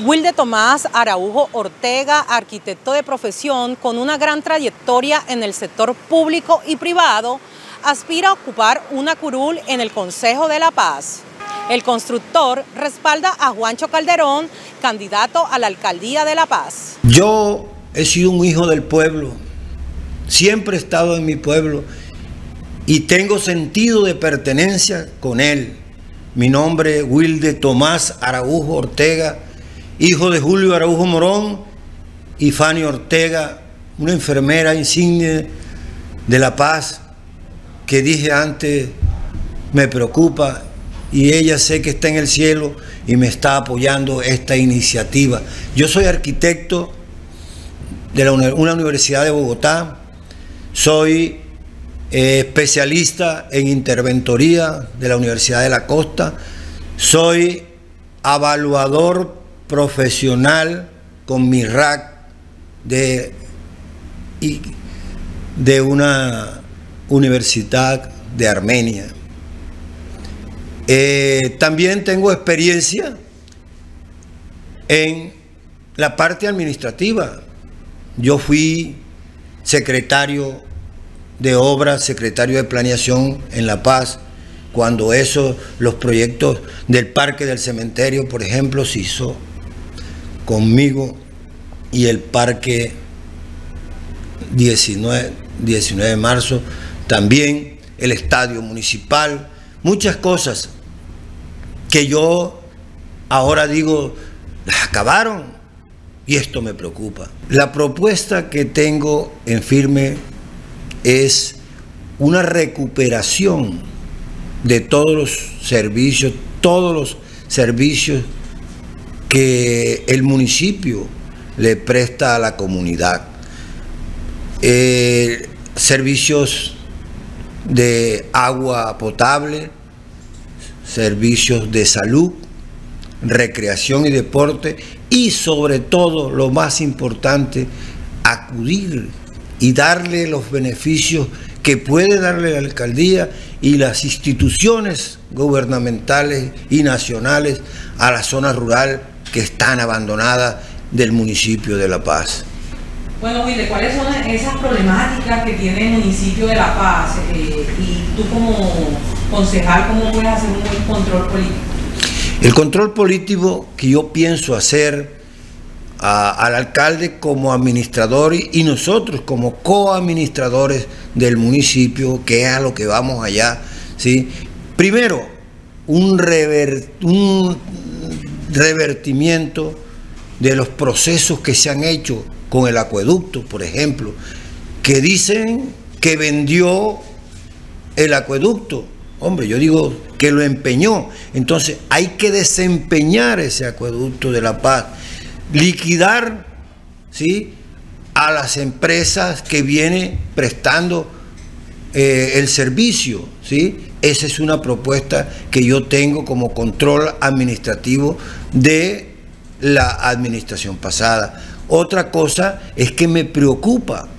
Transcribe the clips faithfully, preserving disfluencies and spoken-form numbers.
Wilde Tomás Araujo Ortega, arquitecto de profesión con una gran trayectoria en el sector público y privado, aspira a ocupar una curul en el Consejo de la Paz. El constructor respalda a Juancho Calderón, candidato a la alcaldía de La Paz. Yo he sido un hijo del pueblo, siempre he estado en mi pueblo y tengo sentido de pertenencia con él. Mi nombre es Wilde Tomás Araujo Ortega, hijo de Julio Araujo Morón y Fanny Ortega, una enfermera insignia de La Paz, que dije antes me preocupa, y ella sé que está en el cielo y me está apoyando esta iniciativa. Yo soy arquitecto de la, una universidad de Bogotá, soy eh, especialista en interventoría de la Universidad de la Costa, soy evaluador profesional con mi R A C de, y, de una universidad de Armenia. Eh, también tengo experiencia en la parte administrativa. Yo fui secretario de obras, secretario de planeación en La Paz, cuando eso, los proyectos del Parque del Cementerio, por ejemplo, se hizo conmigo, y el Parque diecinueve de marzo también, el Estadio Municipal, muchas cosas que yo ahora digo, las acabaron, y esto me preocupa. La propuesta que tengo en firme es una recuperación de todos los servicios, todos los servicios que el municipio le presta a la comunidad. Eh, servicios de agua potable, servicios de salud, recreación y deporte, y sobre todo, lo más importante, acudir y darle los beneficios que puede darle la alcaldía y las instituciones gubernamentales y nacionales a la zona rural que están abandonadas del municipio de La Paz. Bueno, Wilde, ¿cuáles son esas problemáticas que tiene el municipio de La Paz? Eh, y tú como concejal, ¿cómo puedes hacer un buen control político? El control político que yo pienso hacer a, al alcalde como administrador y, y nosotros como coadministradores del municipio, que es a lo que vamos allá, ¿sí? Primero, un, rever, un revertimiento de los procesos que se han hecho con el acueducto, por ejemplo, que dicen que vendió el acueducto. Hombre, yo digo que lo empeñó. Entonces hay que desempeñar ese acueducto de La Paz, liquidar, ¿sí?, a las empresas que vienen prestando eh, el servicio, ¿sí? Esa es una propuesta que yo tengo como control administrativo de la administración pasada. Otra cosa es que me preocupa,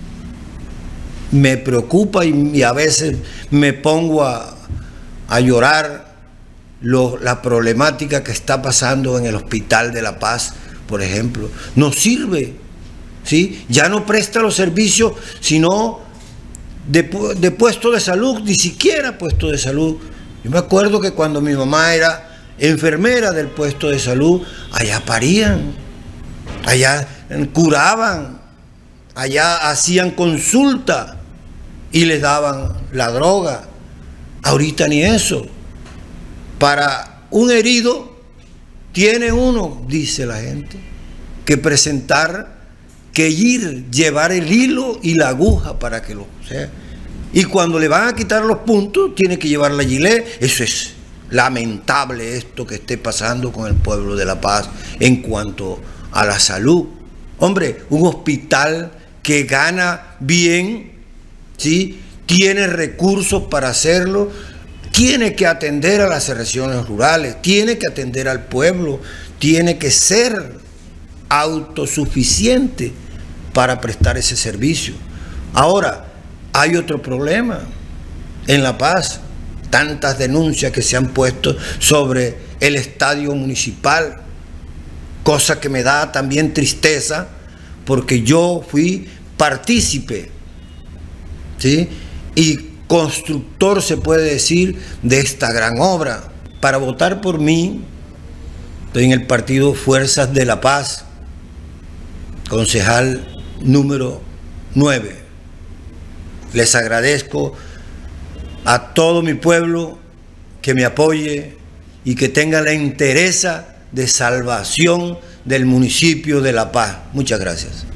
me preocupa y, y a veces me pongo a, a llorar lo, la problemática que está pasando en el Hospital de La Paz, por ejemplo. No sirve, ¿sí? Ya no presta los servicios, sino de, de puesto de salud, ni siquiera puesto de salud. Yo me acuerdo que cuando mi mamá era enfermera del puesto de salud, allá parían, allá curaban, allá hacían consulta y les daban la droga. Ahorita ni eso. Para un herido tiene uno, dice la gente, que presentar, que ir, llevar el hilo y la aguja para que lo sea. Y cuando le van a quitar los puntos, tiene que llevar la gilet. Eso es lamentable, esto que esté pasando con el pueblo de La Paz en cuanto a la salud. Hombre, un hospital que gana bien, ¿sí?, tiene recursos para hacerlo, tiene que atender a las regiones rurales, tiene que atender al pueblo, tiene que ser autosuficiente para prestar ese servicio. Ahora, hay otro problema en La Paz, tantas denuncias que se han puesto sobre el estadio municipal. cosa que me da también tristeza, porque yo fui partícipe, ¿sí?, y constructor, se puede decir, de esta gran obra. Para votar por mí, estoy en el partido Fuerzas de la Paz, concejal número nueve. Les agradezco a todo mi pueblo que me apoye y que tenga la entereza de salvación del municipio de La Paz. Muchas gracias.